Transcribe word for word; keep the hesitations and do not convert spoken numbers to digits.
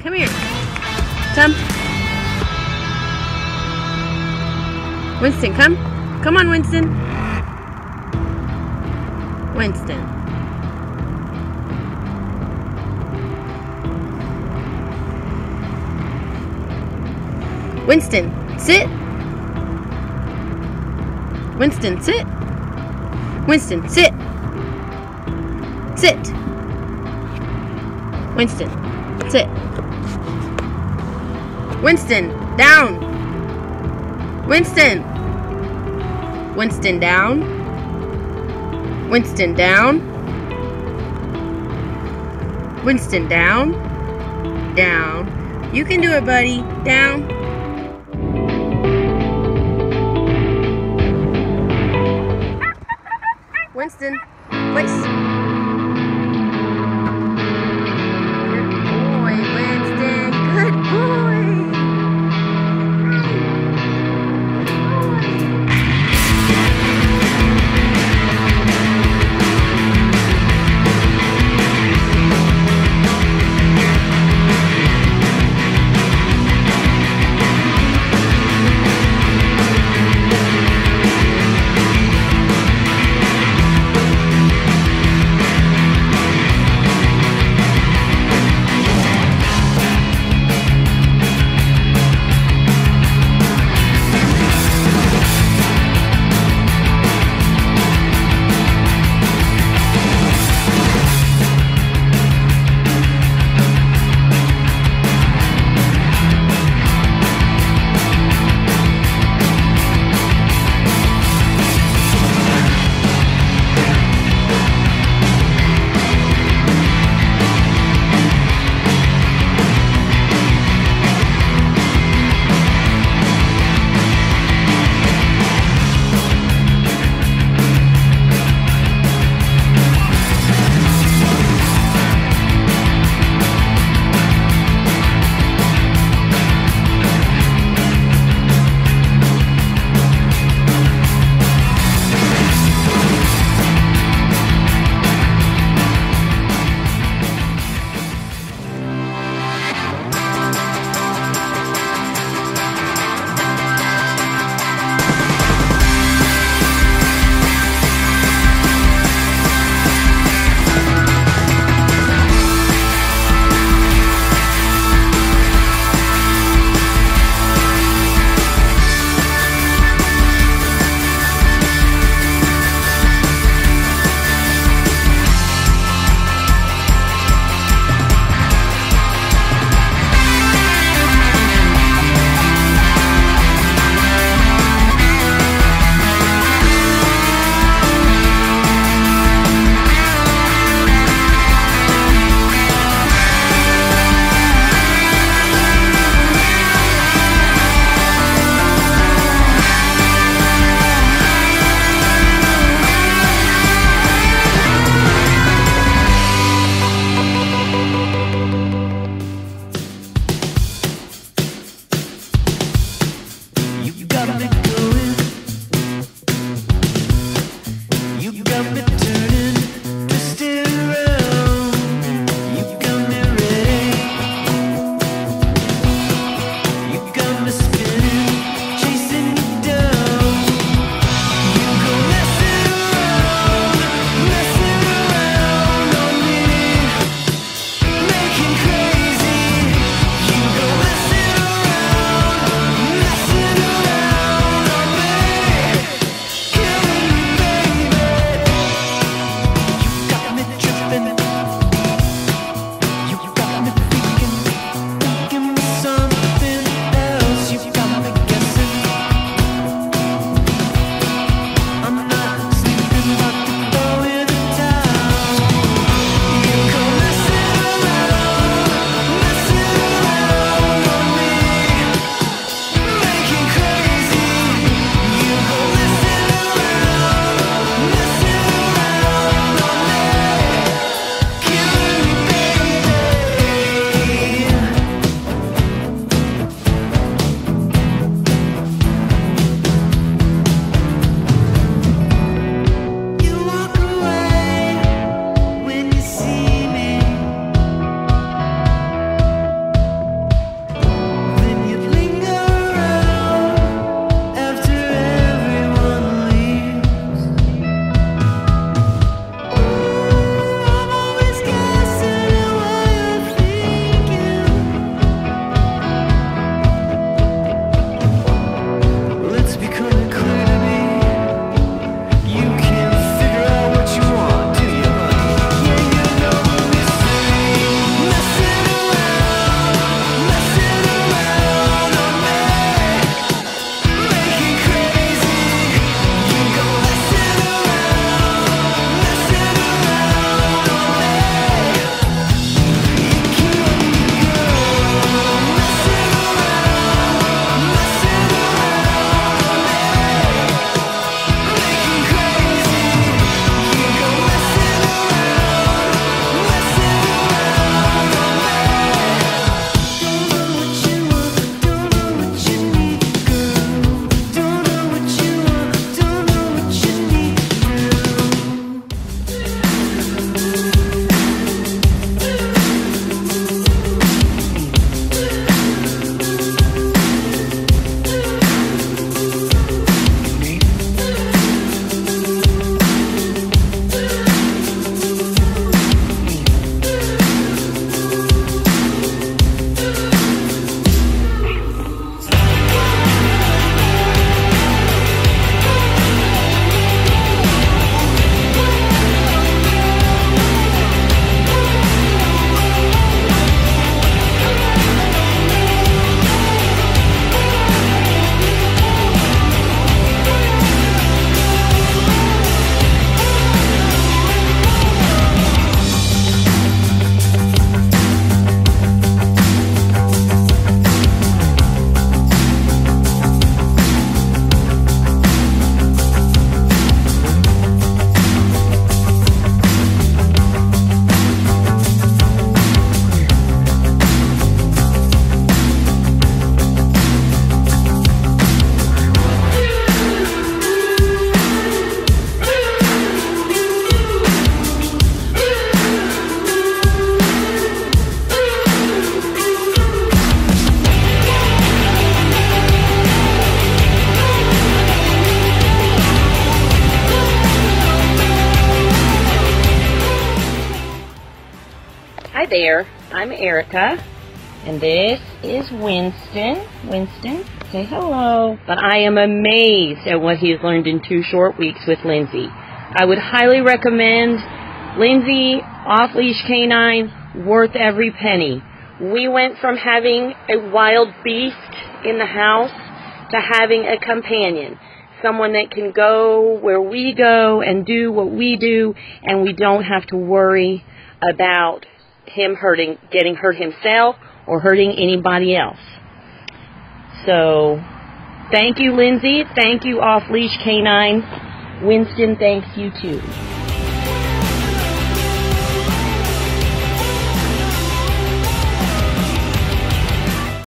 come here. Come. Winston, come. Come on, Winston. Winston. Winston, sit. Winston, sit. Winston, sit. Sit. Winston, sit. Winston, down. Winston. Winston, down. Winston, down. Winston, down. Down. You can do it, buddy. Down. Winston, place. Good boy, Winston. Good boy. there, I'm Erica, and this is Winston. Winston, say hello. But I am amazed at what he has learned in two short weeks with Lindsay. I would highly recommend Lindsay Off-Leash Canine, worth every penny. We went from having a wild beast in the house to having a companion. Someone that can go where we go and do what we do, and we don't have to worry about him hurting, getting hurt himself or hurting anybody else. So, thank you, Lindsay. Thank you, Off-Leash Canine. Winston, thanks you too.